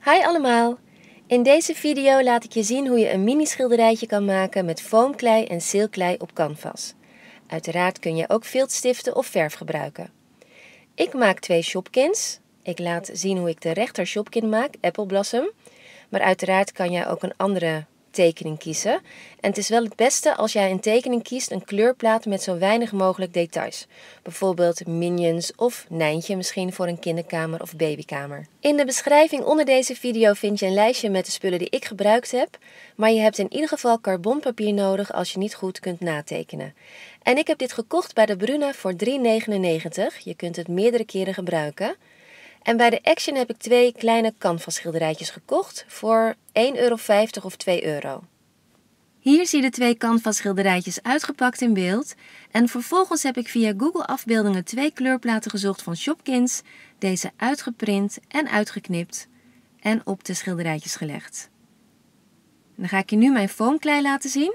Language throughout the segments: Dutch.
Hi allemaal! In deze video laat ik je zien hoe je een mini schilderijtje kan maken met foamklei en silklei op canvas. Uiteraard kun je ook viltstiften of verf gebruiken. Ik maak 2 Shopkins. Ik laat zien hoe ik de rechter Shopkin maak, Apple Blossom. Maar uiteraard kan jij ook een andere tekening kiezen. En het is wel het beste als jij een tekening kiest, een kleurplaat met zo weinig mogelijk details. Bijvoorbeeld Minions of Nijntje misschien voor een kinderkamer of babykamer. In de beschrijving onder deze video vind je een lijstje met de spullen die ik gebruikt heb. Maar je hebt in ieder geval carbonpapier nodig als je niet goed kunt natekenen. En ik heb dit gekocht bij de Bruna voor €3,99. Je kunt het meerdere keren gebruiken. En bij de Action heb ik 2 kleine canvas schilderijtjes gekocht voor €1,50 of €2. Hier zie je de 2 canvas schilderijtjes uitgepakt in beeld. En vervolgens heb ik via Google afbeeldingen 2 kleurplaten gezocht van Shopkins. Deze uitgeprint en uitgeknipt en op de schilderijtjes gelegd. En dan ga ik je nu mijn foamklei laten zien.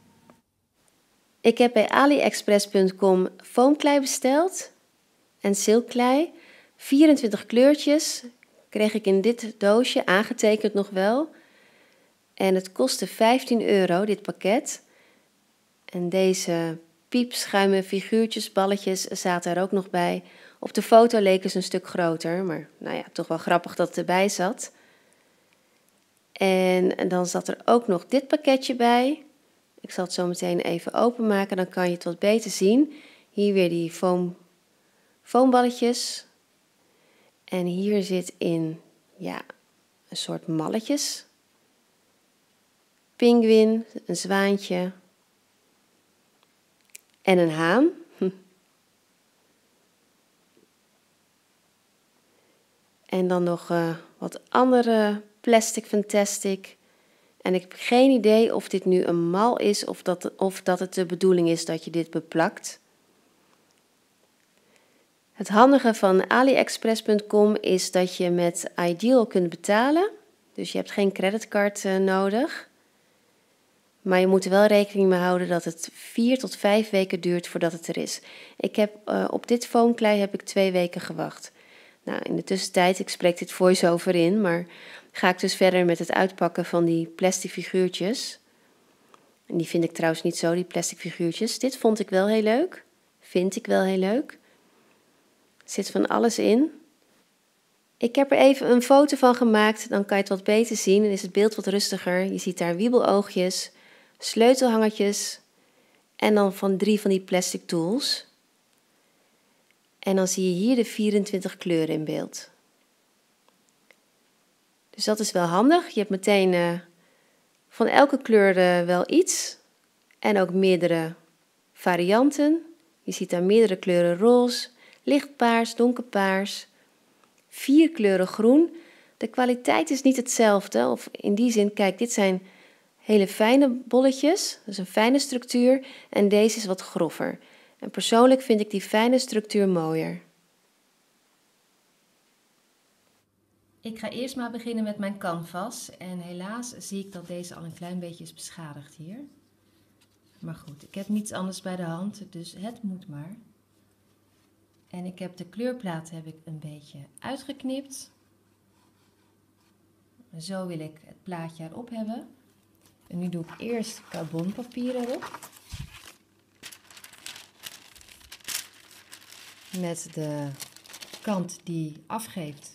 Ik heb bij aliexpress.com foamklei besteld en silkklei. 24 kleurtjes kreeg ik in dit doosje, aangetekend nog wel. En het kostte €15, dit pakket. En deze piepschuime figuurtjes, balletjes, zaten er ook nog bij. Op de foto leken ze een stuk groter, maar nou ja, toch wel grappig dat het erbij zat. En dan zat er ook nog dit pakketje bij. Ik zal het zo meteen even openmaken, dan kan je het wat beter zien. Hier weer die foamballetjes. En hier zit in, ja, een soort malletjes. Pinguïn, een zwaantje en een haan. En dan nog wat andere plastic fantastic. En ik heb geen idee of dit nu een mal is of dat het de bedoeling is dat je dit beplakt. Het handige van aliexpress.com is dat je met Ideal kunt betalen. Dus je hebt geen creditcard nodig. Maar je moet er wel rekening mee houden dat het 4 tot 5 weken duurt voordat het er is. Ik heb op dit foamklei heb ik 2 weken gewacht. Nou, in de tussentijd, ik spreek dit voice-over in, maar ga ik dus verder met het uitpakken van die plastic figuurtjes. En die vind ik trouwens niet zo, die plastic figuurtjes. Dit vond ik wel heel leuk. Vind ik wel heel leuk. Er zit van alles in. Ik heb er even een foto van gemaakt, dan kan je het wat beter zien. Dan is het beeld wat rustiger. Je ziet daar wiebeloogjes, sleutelhangertjes en dan van 3 van die plastic tools. En dan zie je hier de 24 kleuren in beeld. Dus dat is wel handig. Je hebt meteen van elke kleur wel iets. En ook meerdere varianten. Je ziet daar meerdere kleuren roze, lichtpaars, donkerpaars. 4 kleuren groen. De kwaliteit is niet hetzelfde. Of in die zin, kijk, dit zijn hele fijne bolletjes. Dus een fijne structuur. En deze is wat grover. En persoonlijk vind ik die fijne structuur mooier. Ik ga eerst maar beginnen met mijn canvas. En helaas zie ik dat deze al een klein beetje is beschadigd hier. Maar goed, ik heb niets anders bij de hand, dus het moet maar. En ik heb de kleurplaat een beetje uitgeknipt. Zo wil ik het plaatje erop hebben. En nu doe ik eerst carbonpapier erop. Met de kant die afgeeft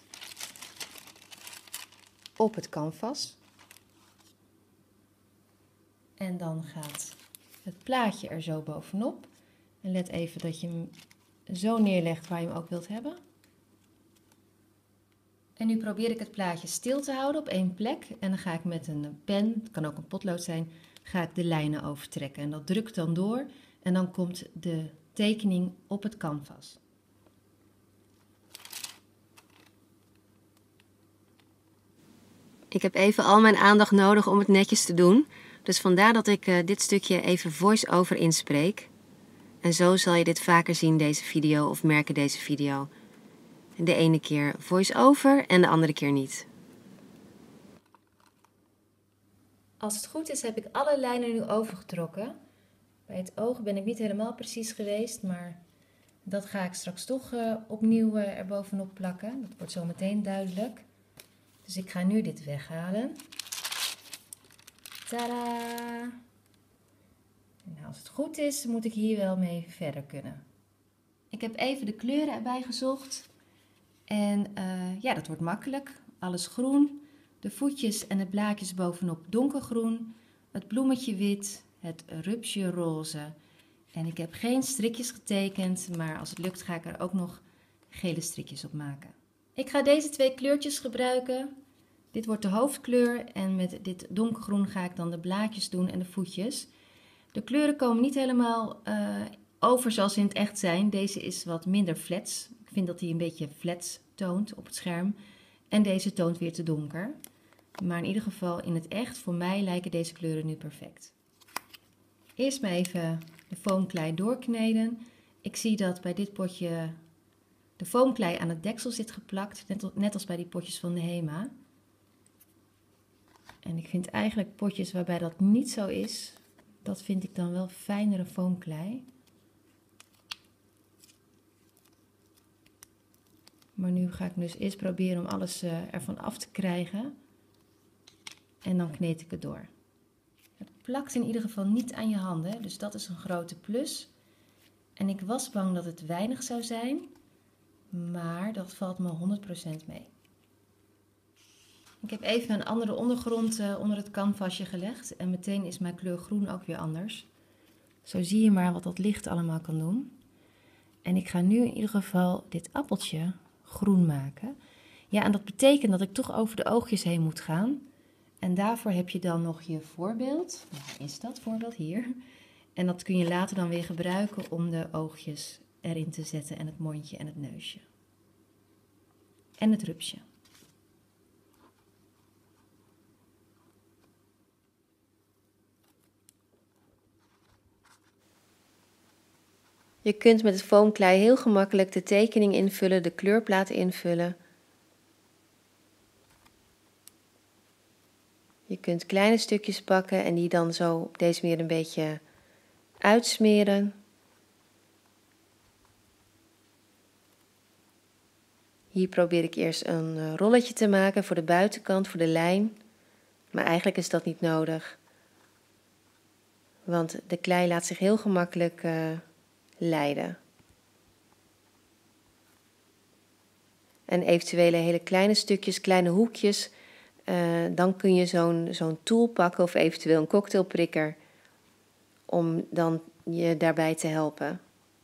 op het canvas. En dan gaat het plaatje er zo bovenop. En let even dat je hem zo neerlegt waar je hem ook wilt hebben. En nu probeer ik het plaatje stil te houden op één plek. En dan ga ik met een pen, het kan ook een potlood zijn, ga ik de lijnen overtrekken. En dat drukt dan door en dan komt de tekening op het canvas. Ik heb even al mijn aandacht nodig om het netjes te doen. Dus vandaar dat ik dit stukje even voice-over inspreek. En zo zal je dit vaker zien, deze video, of merken deze video. De ene keer voice-over en de andere keer niet. Als het goed is heb ik alle lijnen nu overgetrokken. Bij het oog ben ik niet helemaal precies geweest, maar dat ga ik straks toch opnieuw erbovenop plakken. Dat wordt zo meteen duidelijk. Dus ik ga nu dit weghalen. Tadaa! En als het goed is, moet ik hier wel mee verder kunnen. Ik heb even de kleuren erbij gezocht. En ja, dat wordt makkelijk. Alles groen. De voetjes en de blaadjes bovenop donkergroen. Het bloemetje wit. Het rupsje roze. En ik heb geen strikjes getekend, maar als het lukt ga ik er ook nog gele strikjes op maken. Ik ga deze 2 kleurtjes gebruiken. Dit wordt de hoofdkleur en met dit donkergroen ga ik dan de blaadjes doen en de voetjes. De kleuren komen niet helemaal over zoals in het echt zijn. Deze is wat minder flats. Ik vind dat hij een beetje flats toont op het scherm. En deze toont weer te donker. Maar in ieder geval in het echt, voor mij lijken deze kleuren nu perfect. Eerst maar even de foamklei doorkneden. Ik zie dat bij dit potje de foamklei aan het deksel zit geplakt. Net als bij die potjes van de Hema. En ik vind eigenlijk potjes waarbij dat niet zo is, dat vind ik dan wel fijnere foamklei. Maar nu ga ik dus eerst proberen om alles ervan af te krijgen. En dan kneed ik het door. Het plakt in ieder geval niet aan je handen, dus dat is een grote plus. En ik was bang dat het weinig zou zijn, maar dat valt me 100% mee. Ik heb even een andere ondergrond onder het canvasje gelegd en meteen is mijn kleur groen ook weer anders. Zo zie je maar wat dat licht allemaal kan doen. En ik ga nu in ieder geval dit appeltje groen maken. Ja, en dat betekent dat ik toch over de oogjes heen moet gaan. En daarvoor heb je dan nog je voorbeeld. Waar is dat voorbeeld? Hier. En dat kun je later dan weer gebruiken om de oogjes erin te zetten en het mondje en het neusje. En het rupsje. Je kunt met het foamklei heel gemakkelijk de tekening invullen, de kleurplaat invullen. Je kunt kleine stukjes pakken en die dan zo op deze manier een beetje uitsmeren. Hier probeer ik eerst een rolletje te maken voor de buitenkant, voor de lijn. Maar eigenlijk is dat niet nodig. Want de klei laat zich heel gemakkelijk leiden. En eventuele hele kleine stukjes, kleine hoekjes, dan kun je zo'n tool pakken of eventueel een cocktailprikker om dan je daarbij te helpen.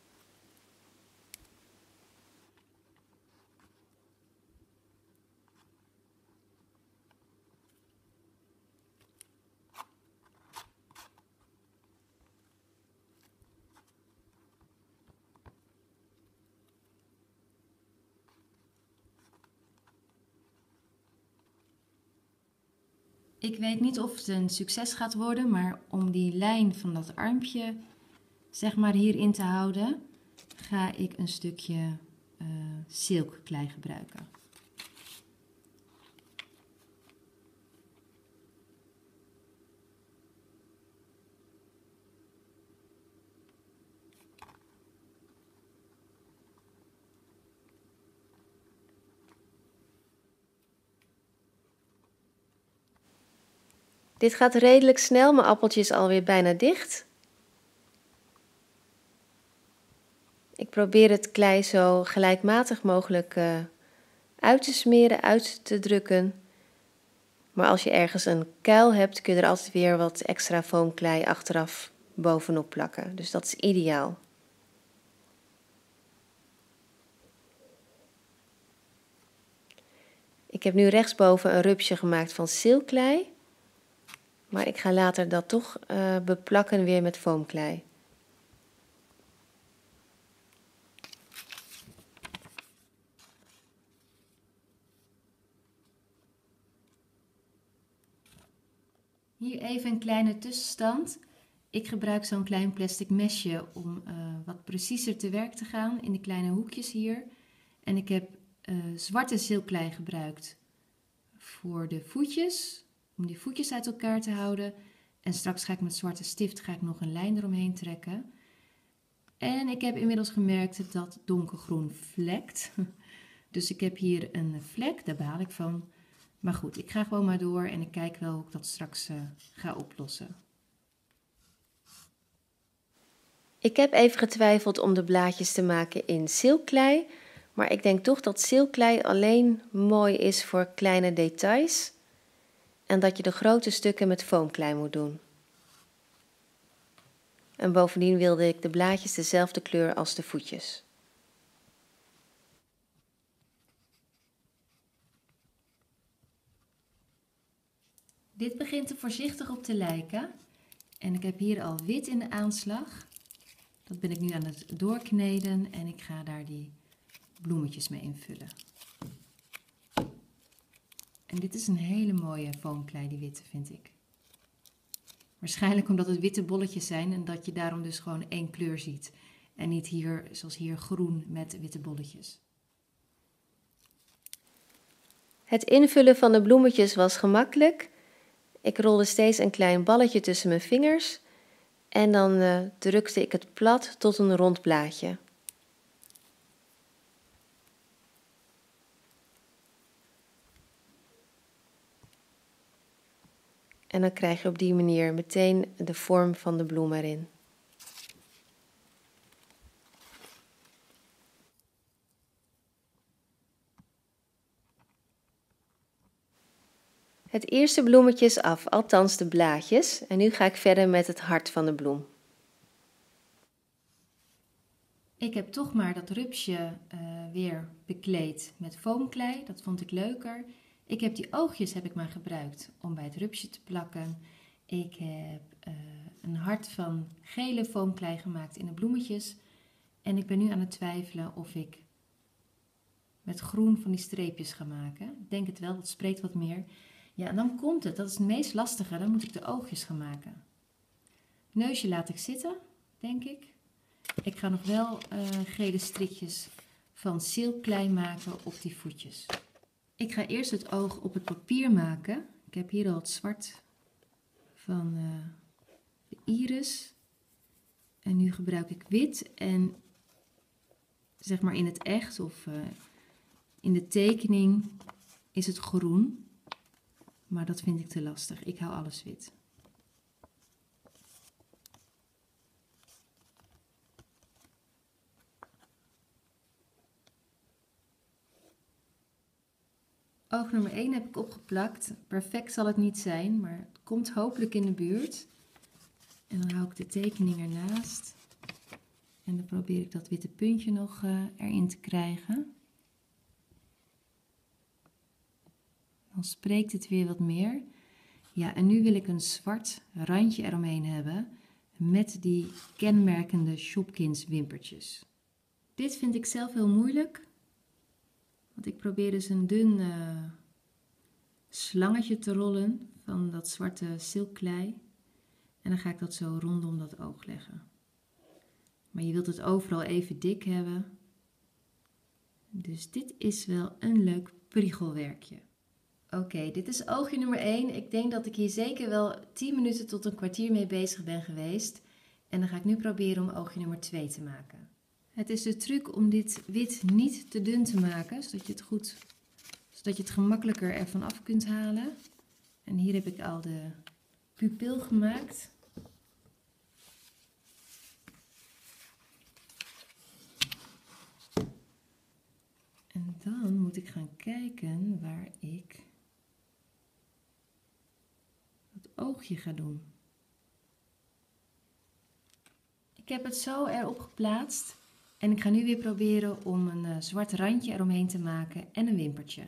Ik weet niet of het een succes gaat worden, maar om die lijn van dat armpje zeg maar hierin te houden, ga ik een stukje silkklei gebruiken. Dit gaat redelijk snel, mijn appeltje is alweer bijna dicht. Ik probeer het klei zo gelijkmatig mogelijk uit te smeren, uit te drukken. Maar als je ergens een kuil hebt, kun je er altijd weer wat extra foamklei achteraf bovenop plakken. Dus dat is ideaal. Ik heb nu rechtsboven een rupsje gemaakt van silkklei. Maar ik ga later dat toch beplakken weer met foamklei. Hier even een kleine tussenstand. Ik gebruik zo'n klein plastic mesje om wat preciezer te werk te gaan in de kleine hoekjes hier. En ik heb zwarte silkklei gebruikt voor de voetjes, om die voetjes uit elkaar te houden. En straks ga ik met zwarte stift nog een lijn eromheen trekken. En ik heb inmiddels gemerkt dat donkergroen vlekt. Dus ik heb hier een vlek, daar baal ik van. Maar goed, ik ga gewoon maar door en ik kijk wel hoe ik dat straks ga oplossen. Ik heb even getwijfeld om de blaadjes te maken in silkklei, maar ik denk toch dat silkklei alleen mooi is voor kleine details en dat je de grote stukken met foamklei moet doen. En bovendien wilde ik de blaadjes dezelfde kleur als de voetjes. Dit begint er voorzichtig op te lijken. En ik heb hier al wit in de aanslag. Dat ben ik nu aan het doorkneden en ik ga daar die bloemetjes mee invullen. En dit is een hele mooie foamklei, die witte, vind ik. Waarschijnlijk omdat het witte bolletjes zijn en dat je daarom dus gewoon één kleur ziet. En niet hier, zoals hier, groen met witte bolletjes. Het invullen van de bloemetjes was gemakkelijk. Ik rolde steeds een klein balletje tussen mijn vingers en dan drukte ik het plat tot een rond blaadje. En dan krijg je op die manier meteen de vorm van de bloem erin. Het eerste bloemetje is af, althans de blaadjes. En nu ga ik verder met het hart van de bloem. Ik heb toch maar dat rupsje weer bekleed met foamklei. Dat vond ik leuker. Ik heb die oogjes heb ik maar gebruikt om bij het rupsje te plakken. Ik heb een hart van gele foamklei gemaakt in de bloemetjes. En ik ben nu aan het twijfelen of ik met groen van die streepjes ga maken. Ik denk het wel, dat spreekt wat meer. Ja, en dan komt het. Dat is het meest lastige. Dan moet ik de oogjes gaan maken. Neusje laat ik zitten, denk ik. Ik ga nog wel gele strikjes van silkklei maken op die voetjes. Ik ga eerst het oog op het papier maken. Ik heb hier al het zwart van de iris. En nu gebruik ik wit en zeg maar in het echt of in de tekening is het groen. Maar dat vind ik te lastig. Ik hou alles wit. Oog nummer 1 heb ik opgeplakt. Perfect zal het niet zijn, maar het komt hopelijk in de buurt. En dan hou ik de tekening ernaast. En dan probeer ik dat witte puntje nog erin te krijgen. Dan spreekt het weer wat meer. Ja, en nu wil ik een zwart randje eromheen hebben met die kenmerkende Shopkins wimpertjes. Dit vind ik zelf heel moeilijk. Want ik probeer dus een dun slangetje te rollen van dat zwarte silkklei. En dan ga ik dat zo rondom dat oog leggen. Maar je wilt het overal even dik hebben. Dus dit is wel een leuk priegelwerkje. Oké, dit is oogje nummer 1. Ik denk dat ik hier zeker wel 10 minuten tot een kwartier mee bezig ben geweest. En dan ga ik nu proberen om oogje nummer 2 te maken. Het is de truc om dit wit niet te dun te maken, zodat je het gemakkelijker ervan af kunt halen. En hier heb ik al de pupil gemaakt. En dan moet ik gaan kijken waar ik het oogje ga doen. Ik heb het zo erop geplaatst en ik ga nu weer proberen om een zwart randje eromheen te maken en een wimpertje.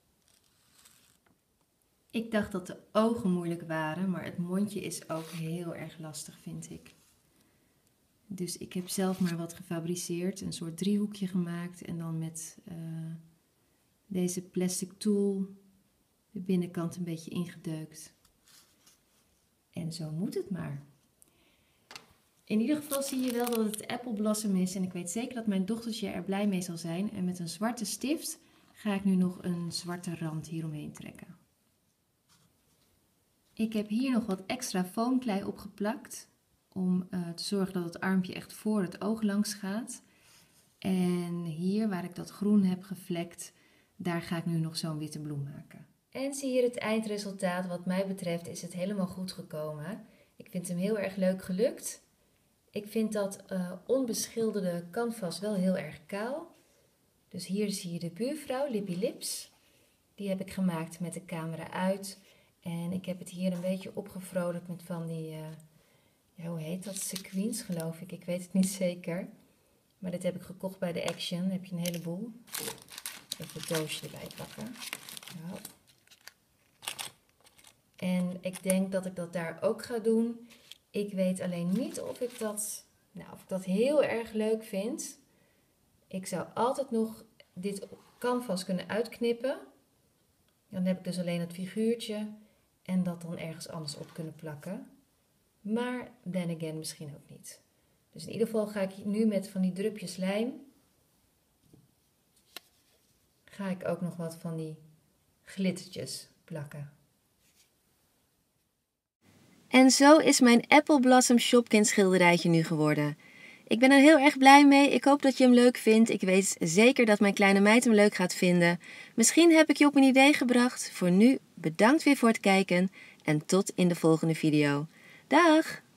Ik dacht dat de ogen moeilijk waren, maar het mondje is ook heel erg lastig, vind ik. Dus ik heb zelf maar wat gefabriceerd, een soort driehoekje gemaakt en dan met deze plastic tool de binnenkant een beetje ingedeukt. En zo moet het maar. In ieder geval zie je wel dat het Apple Blossom is en ik weet zeker dat mijn dochtertje er blij mee zal zijn. En met een zwarte stift ga ik nu nog een zwarte rand hieromheen trekken. Ik heb hier nog wat extra foamklei opgeplakt om te zorgen dat het armpje echt voor het oog langs gaat. En hier waar ik dat groen heb gevlekt, daar ga ik nu nog zo'n witte bloem maken. En zie hier het eindresultaat. Wat mij betreft is het helemaal goed gekomen. Ik vind hem heel erg leuk gelukt. Ik vind dat onbeschilderde canvas wel heel erg kaal. Dus hier zie je de buurvrouw, Lippy Lips. Die heb ik gemaakt met de camera uit. En ik heb het hier een beetje opgevrolijkt met van die, hoe heet dat? Sequins geloof ik. Ik weet het niet zeker. Maar dit heb ik gekocht bij de Action. Dan heb je een heleboel. Even het doosje erbij pakken. Nou. En ik denk dat ik dat daar ook ga doen. Ik weet alleen niet of ik dat heel erg leuk vind. Ik zou altijd nog dit canvas kunnen uitknippen. Dan heb ik dus alleen het figuurtje en dat dan ergens anders op kunnen plakken. Maar then again misschien ook niet. Dus in ieder geval ga ik nu met van die drupjes lijm, ga ik ook nog wat van die glittertjes plakken. En zo is mijn Apple Blossom Shopkin schilderijtje nu geworden. Ik ben er heel erg blij mee. Ik hoop dat je hem leuk vindt. Ik weet zeker dat mijn kleine meid hem leuk gaat vinden. Misschien heb ik je op een idee gebracht. Voor nu bedankt weer voor het kijken en tot in de volgende video. Dag!